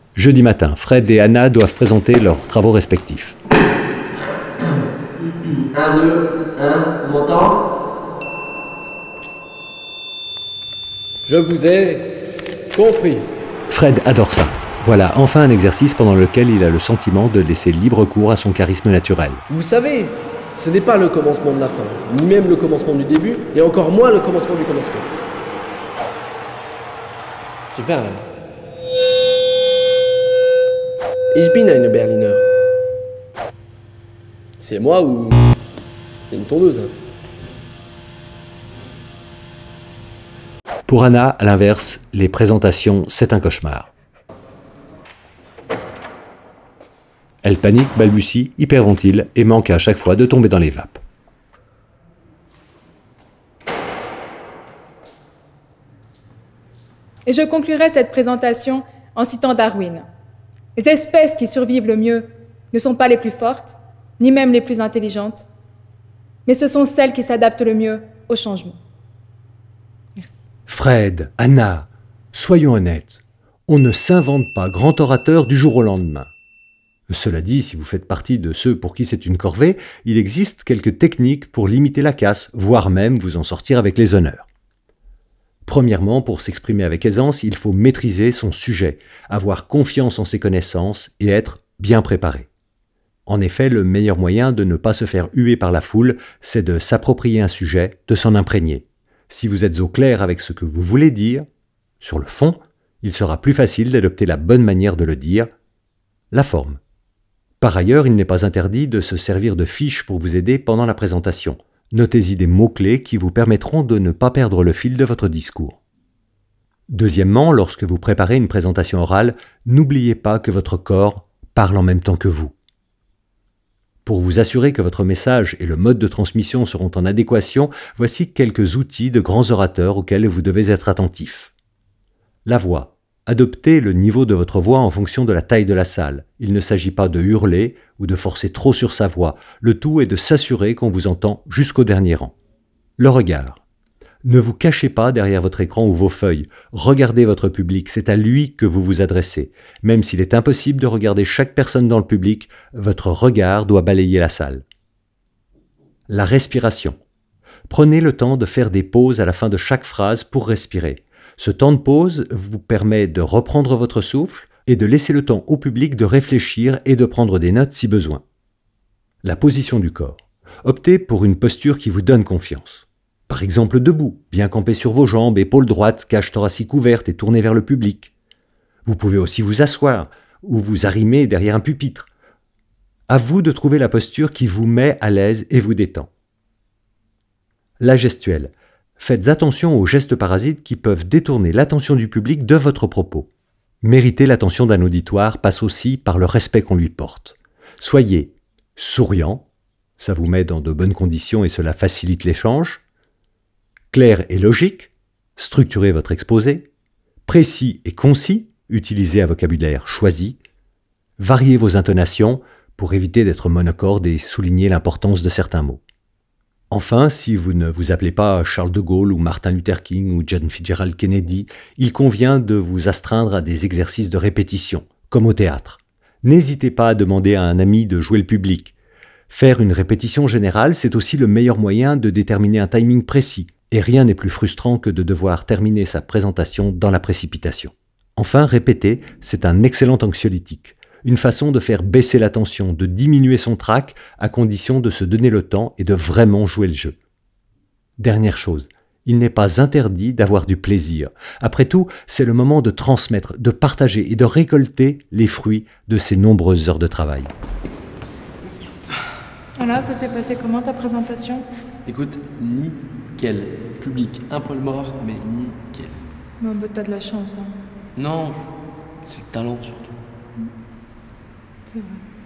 Jeudi matin, Fred et Anna doivent présenter leurs travaux respectifs. 1, 2, 1, on m'entend? Je vous ai compris. Fred adore ça. Voilà enfin un exercice pendant lequel il a le sentiment de laisser libre cours à son charisme naturel. Vous savez, ce n'est pas le commencement de la fin, ni même le commencement du début, et encore moins le commencement du commencement. J'ai fait un rêve. Ich bin eine Berliner. C'est moi ou... C'est une tondeuse. Pour Anna, à l'inverse, les présentations, c'est un cauchemar. Elle panique, balbutie, hyperventile et manque à chaque fois de tomber dans les vapes. Et je conclurai cette présentation en citant Darwin. Les espèces qui survivent le mieux ne sont pas les plus fortes, ni même les plus intelligentes, mais ce sont celles qui s'adaptent le mieux au changement. Merci. Fred, Anna, soyons honnêtes, on ne s'invente pas grand orateur du jour au lendemain. Cela dit, si vous faites partie de ceux pour qui c'est une corvée, il existe quelques techniques pour limiter la casse, voire même vous en sortir avec les honneurs. Premièrement, pour s'exprimer avec aisance, il faut maîtriser son sujet, avoir confiance en ses connaissances et être bien préparé. En effet, le meilleur moyen de ne pas se faire huer par la foule, c'est de s'approprier un sujet, de s'en imprégner. Si vous êtes au clair avec ce que vous voulez dire, sur le fond, il sera plus facile d'adopter la bonne manière de le dire, la forme. Par ailleurs, il n'est pas interdit de se servir de fiches pour vous aider pendant la présentation. Notez-y des mots-clés qui vous permettront de ne pas perdre le fil de votre discours. Deuxièmement, lorsque vous préparez une présentation orale, n'oubliez pas que votre corps parle en même temps que vous. Pour vous assurer que votre message et le mode de transmission seront en adéquation, voici quelques outils de grands orateurs auxquels vous devez être attentif. La voix. Adoptez le niveau de votre voix en fonction de la taille de la salle. Il ne s'agit pas de hurler ou de forcer trop sur sa voix. Le tout est de s'assurer qu'on vous entend jusqu'au dernier rang. Le regard. Ne vous cachez pas derrière votre écran ou vos feuilles. Regardez votre public, c'est à lui que vous vous adressez. Même s'il est impossible de regarder chaque personne dans le public, votre regard doit balayer la salle. La respiration. Prenez le temps de faire des pauses à la fin de chaque phrase pour respirer. Ce temps de pause vous permet de reprendre votre souffle et de laisser le temps au public de réfléchir et de prendre des notes si besoin. La position du corps. Optez pour une posture qui vous donne confiance. Par exemple debout, bien campé sur vos jambes, épaules droites, cage thoracique ouverte et tournée vers le public. Vous pouvez aussi vous asseoir ou vous arrimer derrière un pupitre. À vous de trouver la posture qui vous met à l'aise et vous détend. La gestuelle. Faites attention aux gestes parasites qui peuvent détourner l'attention du public de votre propos. Mériter l'attention d'un auditoire passe aussi par le respect qu'on lui porte. Soyez souriant, ça vous met dans de bonnes conditions et cela facilite l'échange. Clair et logique, structurez votre exposé. Précis et concis, utilisez un vocabulaire choisi. Variez vos intonations pour éviter d'être monocorde et souligner l'importance de certains mots. Enfin, si vous ne vous appelez pas Charles de Gaulle ou Martin Luther King ou John Fitzgerald Kennedy, il convient de vous astreindre à des exercices de répétition, comme au théâtre. N'hésitez pas à demander à un ami de jouer le public. Faire une répétition générale, c'est aussi le meilleur moyen de déterminer un timing précis, et rien n'est plus frustrant que de devoir terminer sa présentation dans la précipitation. Enfin, répéter, c'est un excellent anxiolytique. Une façon de faire baisser la tension, de diminuer son trac, à condition de se donner le temps et de vraiment jouer le jeu. Dernière chose, il n'est pas interdit d'avoir du plaisir. Après tout, c'est le moment de transmettre, de partager et de récolter les fruits de ces nombreuses heures de travail. Voilà, ça s'est passé comment ta présentation? Écoute, nickel. Public un poil mort, mais nickel. Bon, bah, t'as de la chance, hein. Non, c'est le talent surtout. C'est vrai.